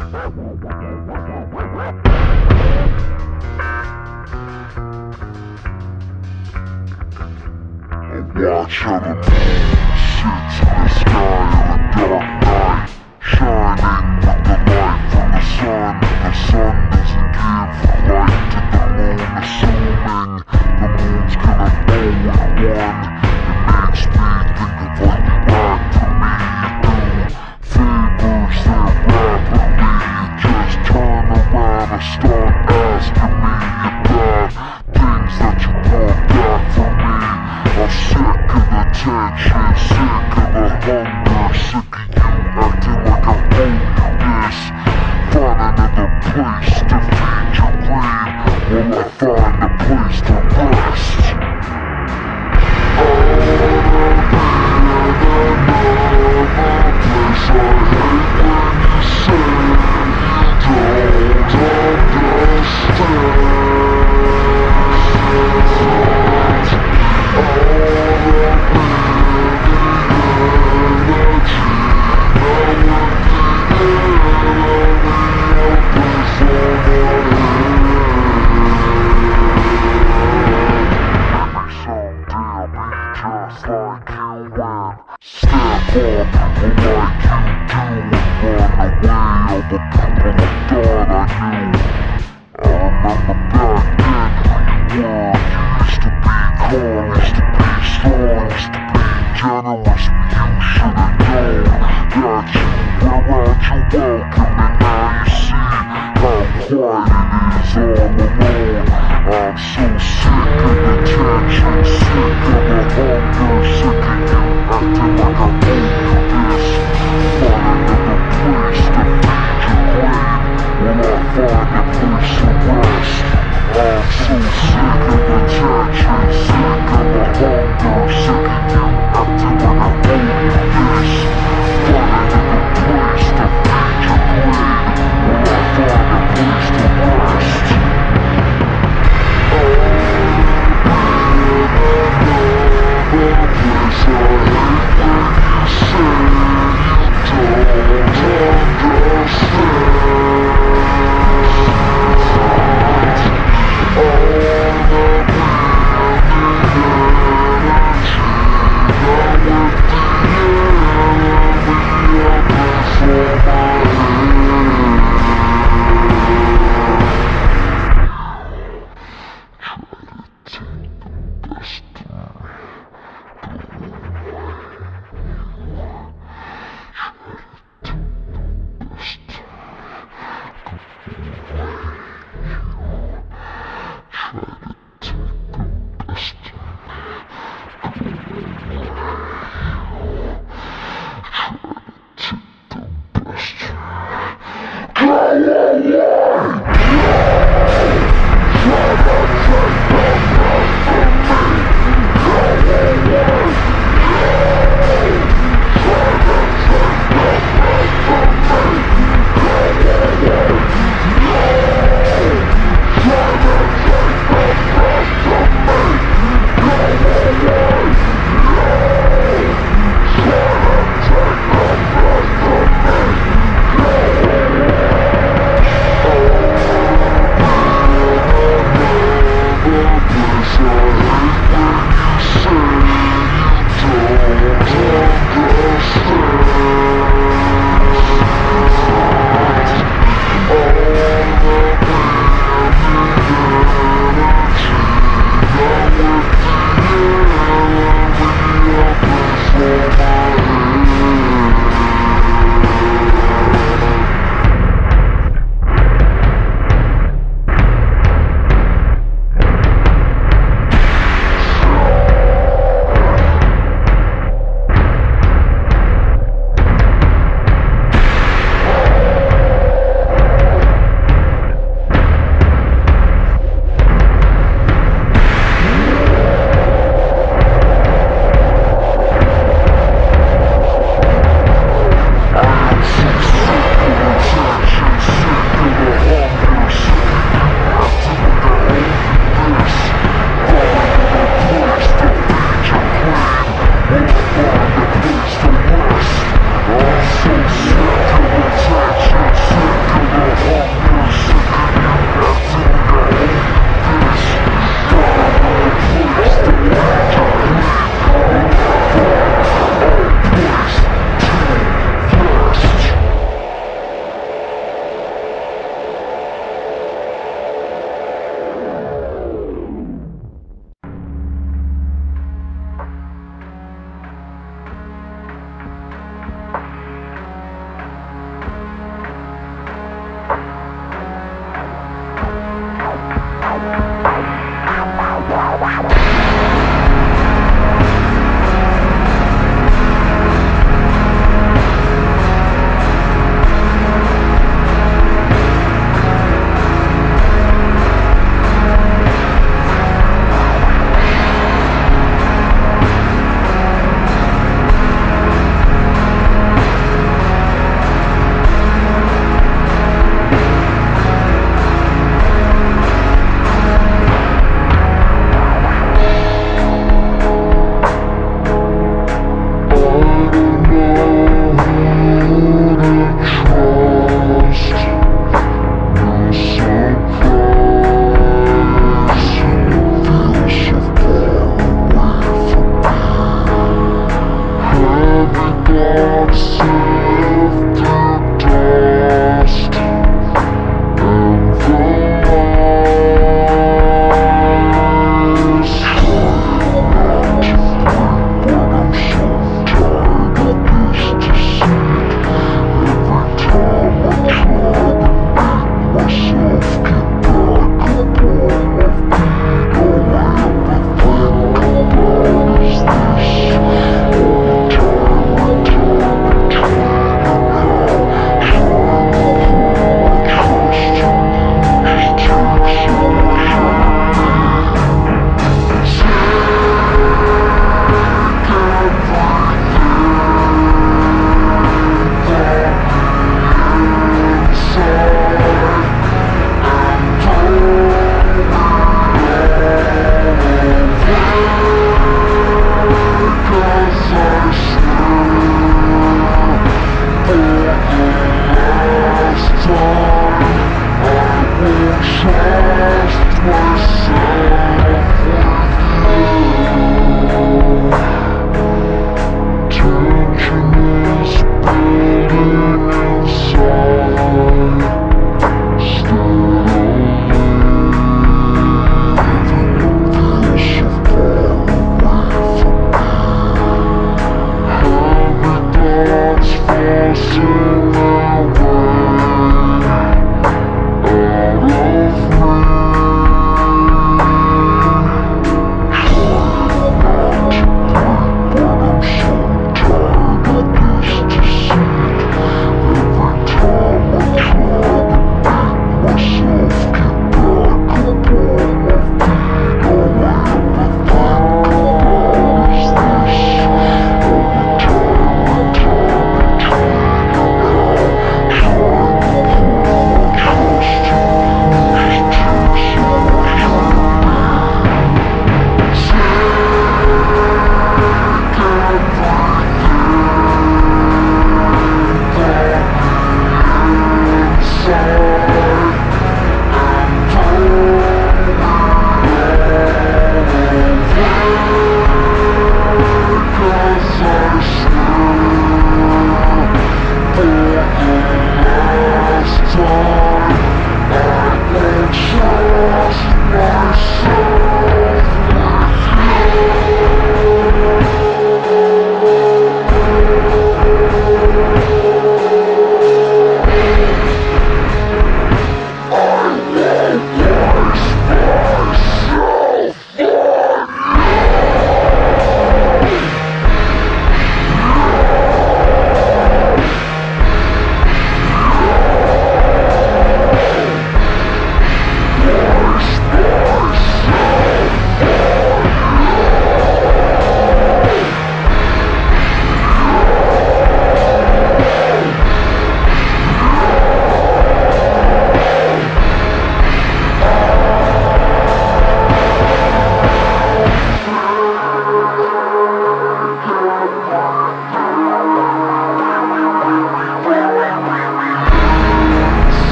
Watch how the moon sits in the sky of a dark night, shining with the light from the sun. The sun doesn't give light to the moon, assuming the moon's gonna hold one. It makes me think of what you act for me. You do favors that rapidly. You just turn around and start asking me about things that you want back from me. I'm sick of the tension, sick of the hunger, sick of you acting like I owe you this. Find another place to feed your greed, while I find a place to rest. I wanna be in another place. I hate when you say you don't understand. Just like you and step up like you do and run away all the people I thought I knew. I remember back then who you were. You used to be calm, used to be strong, used to be generous, but you should've known that you were at your welcome. And now you see how quiet it is all alone. I'm so sick of the tension, sick of the hunger, sick of you acting like I owe you this. Find another place to feed your greed, while I find a place to rest. I'm so sick of the tension, sick of the hunger, sick of you acting like I owe you this. Find another place to feed your greed, while I find a place to rest.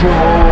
Shine